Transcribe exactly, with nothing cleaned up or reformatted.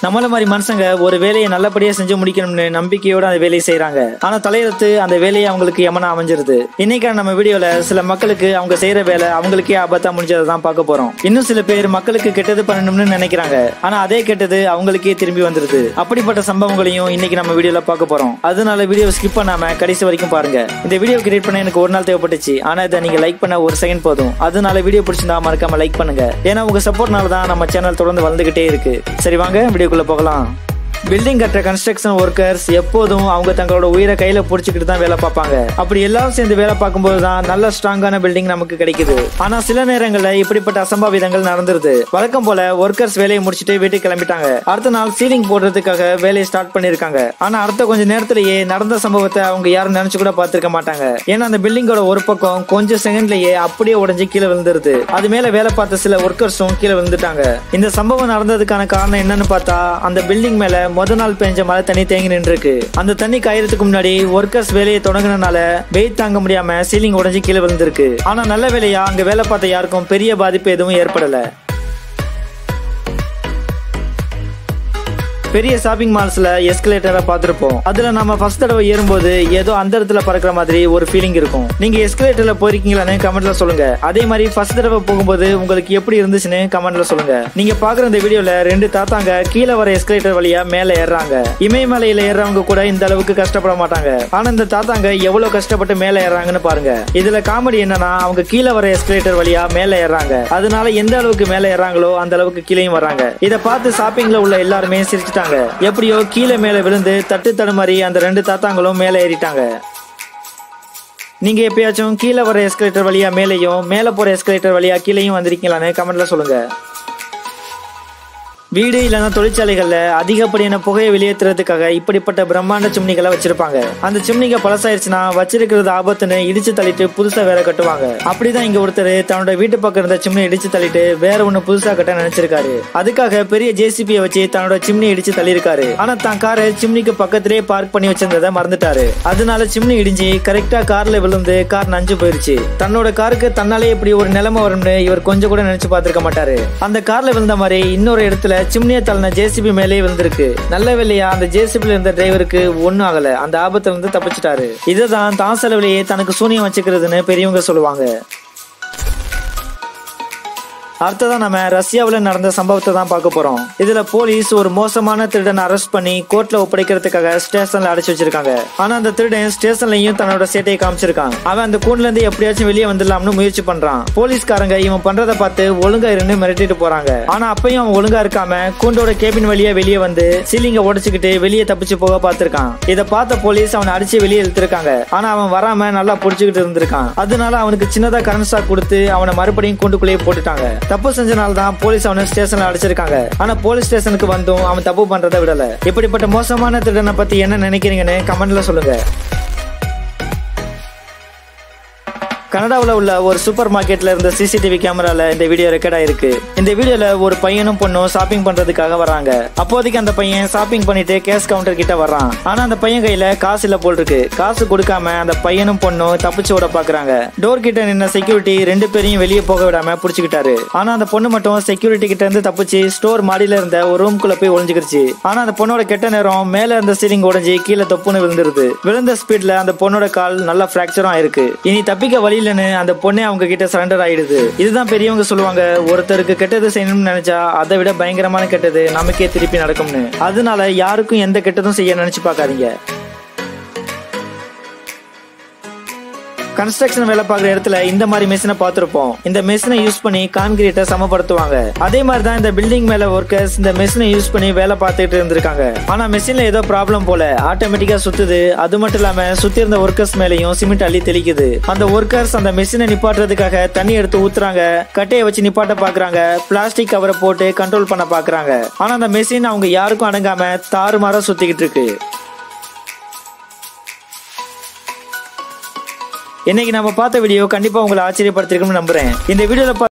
நம்மள மாதிரி மனுஷங்க ஒரு வேலையை நல்லபடியா செஞ்சு முடிக்கணும்னு நம்பிக்கையோட அந்த வேலையை செய்யறாங்க. ஆனா தலையெழுத்து அந்த வேலையை அவங்களுக்கு எமனா அமைஞ்சிருது. இன்னைக்கான நம்ம வீடியோல சில மக்களுக்கு அவங்க செய்யற வேலை அவங்களுக்கே ஆபத்தா முடிஞ்சதை தான் பார்க்க போறோம். இன்னும் சில பேர் மக்களுக்கு கெட்டது பண்ணணும்னு நினைக்கிறாங்க. ஆனா அதே கெட்டது அவங்களுக்கே திரும்பி வந்துருது. அப்படிப்பட்ட சம்பவங்களையும் இன்னைக்கு நம்ம வீடியோல பார்க்க போறோம். அதனால வீடியோ ஸ்கிப் பண்ணாம கடைசி வரைக்கும் பாருங்க. இந்த வீடியோ கிரியேட் பண்ண எனக்கு ஒரு நாள் தேவைப்பட்டுச்சு. ஆனா இதை நீங்க லைக் பண்ண ஒரு செகண்ட் போதும். அதனால வீடியோ பிடிச்சிருந்தா மறக்காம லைக் பண்ணுங்க. ஏன்னா உங்க சப்போர்ட்னால தான் நம்ம சேனல் தொடர்ந்து வளர்ந்துகிட்டே இருக்கு. சரி வாங்க வீடியோக்குள்ள போகலாம். பில்டிங் கட்டுற கன்ஸ்ட்ரக்ஷன் ஒர்க்கர்ஸ் எப்போதும் அவங்க தங்களோட உயிரை கையில புடிச்சுக்கிட்டு தான் வேலை பார்ப்பாங்க. அப்படி எல்லாரும் சேர்ந்து வேலை பார்க்கும்போது தான் நல்ல ஸ்ட்ராங்கான பில்டிங் நமக்கு கிடைக்குது. ஆனா சில நேரங்கள்ல இப்படிப்பட்ட அசம்பாவிதங்கள் நடந்துருது. வழக்கம் போல ஒர்க்கர்ஸ் வேலையை முடிச்சுட்டு வீட்டுக்கு கிளம்பிட்டாங்க. அடுத்த நாள் சீலிங் போடுறதுக்காக வேலையை ஸ்டார்ட் பண்ணிருக்காங்க. ஆனா அடுத்த கொஞ்ச நேரத்திலேயே நடந்த சம்பவத்தை அவங்க யாரும் நினைச்சு கூட பார்த்திருக்க மாட்டாங்க. ஏன்னா அந்த பில்டிங்கோட ஒரு பக்கம் கொஞ்சம் செகண்ட்லயே அப்படியே உடஞ்சி கீழே விழுந்துருது. அது மேல வேலை பார்த்த சில ஒர்க்கர்ஸும் கீழே விழுந்துட்டாங்க. இந்த சம்பவம் நடந்ததுக்கான காரணம் என்னன்னு பார்த்தா அந்த பில்டிங் மேல முத நாள் பெஞ்ச மழை தண்ணி தேங்கி நின்று இருக்கு. அந்த தண்ணி காயறதுக்கு முன்னாடி ஒர்க்கர்ஸ் வேலையை தொடங்கினால வெயிட் தாங்க முடியாம சீலிங் உடைஞ்சு கீழே விழுந்திருக்கு. ஆனா நல்ல வேலையா அங்க வேலை பார்த்த யாருக்கும் பெரிய பாதிப்பு எதுவும் ஏற்படல. பெரிய ஷாப்பிங் மால்ஸ்ல எஸ்கலேட்டரை பார்த்திருப்போம். அதுல நம்ம ஃபர்ஸ்ட் தடவை ஏறும்போது ஏதோ அந்த இடத்துல பறக்கிற மாதிரி ஒரு ஃபீலிங் இருக்கும். நீங்க எஸ்கலேட்டர்ல போயிருக்கீங்களான்னு கமெண்ட்ல சொல்லுங்க. அதே மாதிரி ஃபர்ஸ்ட் தடவை போகும்போது உங்களுக்கு எப்படி இருந்துச்சுன்னு கமெண்ட்ல சொல்லுங்க. நீங்க பாக்குற இந்த வீடியோல ரெண்டு தாத்தாங்க கீழே வர எஸ்கலேட்டர் வழியா மேல ஏறாங்க. இமயமலையில ஏறவங்க கூட இந்த அளவுக்கு கஷ்டப்பட மாட்டாங்க. ஆனா இந்த தாத்தாங்க எவ்வளவு கஷ்டப்பட்டு மேல ஏறாங்கன்னு பாருங்க. இதுல காமெடி என்னன்னா அவங்க கீழே வர எஸ்கலேட்டர் வழியா மேல ஏறாங்க. அதனால எந்த அளவுக்கு மேல ஏறாங்களோ அந்த அளவுக்கு கீழேயும் வர்றாங்க. இதை பார்த்து ஷாப்பிங்ல உள்ள எல்லாருமே சிரிச்சுட்டாங்க. எப்படியோ கீழே மேல விழுந்து தட்டு தடுமாறி அந்த ரெண்டு தாத்தாங்களும் மேல ஏறிட்டாங்க. நீங்க எப்பயாச்சும் கீழே வர எஸ்கலேட்டர் வழியா மேலையும் மேல போற எஸ்கலேட்டர் வழியா கீழையும் வந்திருக்கீங்களான்னு கமெண்ட்ல சொல்லுங்க. வீடு இல்லைன்னா தொழிற்சாலைகள்ல அதிகப்படியான புகையை வெளியேற்றுறதுக்காக இப்படிப்பட்ட பிரம்மாண்ட சிம்னிகளை வச்சிருப்பாங்க. அந்த சிம்னிக பழசாயிருச்சுன்னா வச்சிருக்கிறது ஆபத்துன்னு இடிச்சு தள்ளிட்டு புதுசா வேற கட்டுவாங்க. அப்படிதான் இங்க ஒருத்தர் தன்னோட வீட்டு பக்கம் இருந்த சிம்னி இடிச்சு தள்ளிட்டு வேற ஒண்ணு புதுசா கட்ட நினைச்சிருக்காரு. அதுக்காக பெரிய ஜேசிபியை வச்சு தன்னோட சிம்னி இடிச்சு தள்ளிருக்காரு. ஆனா தான் காரை சிம்னிக்கு பக்கத்திலேயே பார்க் பண்ணி வச்சிருந்ததை மறந்துட்டாரு. அதனால சிம்னி இடிஞ்சு கரெக்டா கார்ல விழுந்து கார் நஞ்சு போயிருச்சு. தன்னோட காருக்கு தன்னாலே இப்படி ஒரு நிலைமை வரும்னு இவர் கொஞ்சம் கூட நினைச்சு பார்த்திருக்க மாட்டாரு. அந்த கார்ல விழுந்த மாதிரி இன்னொரு இடத்துல சிம்னியை தள்ளின ஜேசிபி மேலே விழுந்திருக்கு. நல்ல வேலையா அந்த ஜேசிபில இருந்த டிரைவருக்கு ஒன்னும் ஆகல. அந்த ஆபத்துல இருந்து தப்பிச்சிட்டாரு. இதுதான் தான் செலவிலேயே தனக்கு சூனியம் வச்சுக்கிறதுன்னு பெரியவங்க சொல்லுவாங்க. அடுத்ததான் நம்ம ரஷ்யாவில நடந்த சம்பவத்தை தான் பார்க்க போறோம். இதுல போலீஸ் ஒரு மோசமான திருடனை அரெஸ்ட் பண்ணி கோர்ட்ல ஒப்படைக்கிறதுக்காக ஸ்டேஷன்ல அடைச்சு வச்சிருக்காங்க. ஆனா அந்த திருடன் ஸ்டேஷன்லயும் தன்னோட சேட்டையை காமிச்சிருக்கான். அவன் அந்த கூண்டுல இருந்து எப்படியாச்சும் வெளியே வந்துடலாம்னு முயற்சி பண்றான். போலீஸ்காரங்க இவன் பண்றதை பார்த்து ஒழுங்கா இருந்து மிரட்டிட்டு போறாங்க. ஆனா அப்பயும் அவன் ஒழுங்கா இருக்காம கூண்டோட கேபின் வழியா வெளியே வந்து சீலிங்க உடைச்சுக்கிட்டு வெளியே தப்பிச்சு போக பார்த்திருக்கான். இதை பார்த்த போலீஸ் அவனை அடிச்சு வெளியே இழுத்திருக்காங்க. ஆனா அவன் வராம நல்லா புடிச்சுக்கிட்டு இருந்திருக்கான். அதனால அவனுக்கு சின்னதா கரண்ட் ஷாக் கொடுத்து அவனை மறுபடியும் கூண்டுக்குள்ளேயே போட்டுட்டாங்க. தப்பு செஞ்சனால தான் போலீஸ் அவனை ஸ்டேஷன்ல அடைச்சிருக்காங்க. ஆனா போலீஸ் ஸ்டேஷனுக்கு வந்தும் அவன் தப்பு பண்றதை விடல. இப்படிப்பட்ட மோசமான திருடனை பத்தி என்ன நினைக்கிறீங்கன்னு கமெண்ட்ல சொல்லுங்க. கனடாவில் உள்ள ஒரு சூப்பர் மார்க்கெட்ல இருந்த சிசிடிவி கேமரால இந்த வீடியோ ரெக்கார்ட் ஆயிருக்கு. இந்த வீடியோல ஒரு பையனும் பொண்ணும் ஷாப்பிங் பண்றதுக்காக வராங்க. அப்போதைக்கு அந்த பையன் ஷாப்பிங் பண்ணிட்டு கேஷ் கவுண்டர் கிட்ட வர்றான். ஆனா அந்த பையன் கையில காசு இல்ல போல் இருக்கு. காசு கொடுக்காம அந்த பையனும் பொண்ணும் தப்பிச்சு விட பாக்குறாங்க. டோர் கிட்ட நின்ன செக்யூரிட்டி ரெண்டு பேரையும் வெளியே போக விடாம புடிச்சுக்கிட்டாரு. ஆனா அந்த பொண்ணு மட்டும் செக்யூரிட்டி கிட்ட இருந்து தப்பிச்சு ஸ்டோர் மாடியில இருந்த ஒரு ரூம்குள்ள போய் ஒளிஞ்சுக்கிருச்சு. ஆனா அந்த பொண்ணோட கெட்ட நேரம் மேல இருந்த சீலிங் உடைஞ்சு கீழே தொப்புன்னு விழுந்துருது. விழுந்த ஸ்பீட்ல அந்த பொண்ணோட கால் நல்லா பிராக்சரும் ஆயிருக்கு. இனி தப்பிக்க வழி அந்த பொண்ணே அவங்க கிட்ட சரண்டர் ஆயிடுது. இதுதான் பெரியவங்க சொல்லுவாங்க, ஒருத்தருக்கு கெட்டது செய்யணும்னு நினைச்சா அதை விட பயங்கரமான கெட்டது நமக்கே திருப்பி நடக்கும்னு. அதனால யாருக்கும் எந்த கெட்டதும் செய்ய நினைச்சு பார்க்காதீங்க. கன்ஸ்ட்ரக்ஷன் வேலை பார்க்குற இடத்துல இந்த மாதிரி மெஷினை பார்த்திருப்போம். இந்த மெஷினை யூஸ் பண்ணி கான்கிரீட்டை சமப்படுத்துவாங்க. அதே மாதிரி தான் இந்த பில்டிங் மேல ஒர்க்கர்ஸ் இந்த மெஷினை யூஸ் பண்ணி வேலை பார்த்துட்டு இருந்திருக்காங்க. ஆனா மெஷின்ல ஏதோ ப்ராப்ளம் போல ஆட்டோமேட்டிக்கா சுத்துது. அது மட்டும் இல்லாம சுத்தி இருந்த ஒர்க்கர்ஸ் மேலையும் சிமெண்ட் அள்ளி தெளிக்குது. அந்த ஒர்க்கர்ஸ் அந்த மெஷினை நிப்பாட்டுறதுக்காக தண்ணி எடுத்து ஊத்துறாங்க. கட்டையை வச்சு நிப்பாட்ட பாக்குறாங்க. பிளாஸ்டிக் கவரை போட்டு கண்ட்ரோல் பண்ண பாக்குறாங்க. ஆனா அந்த மெஷின் அவங்க யாருக்கும் அடங்காம தாறுமாறா சுத்திக்கிட்டு இருக்கு. இன்னைக்கு நம்ம பார்த்த வீடியோ கண்டிப்பா உங்களை ஆச்சரியப்படுத்திருக்கும்னு நம்புறேன். இந்த வீடியோல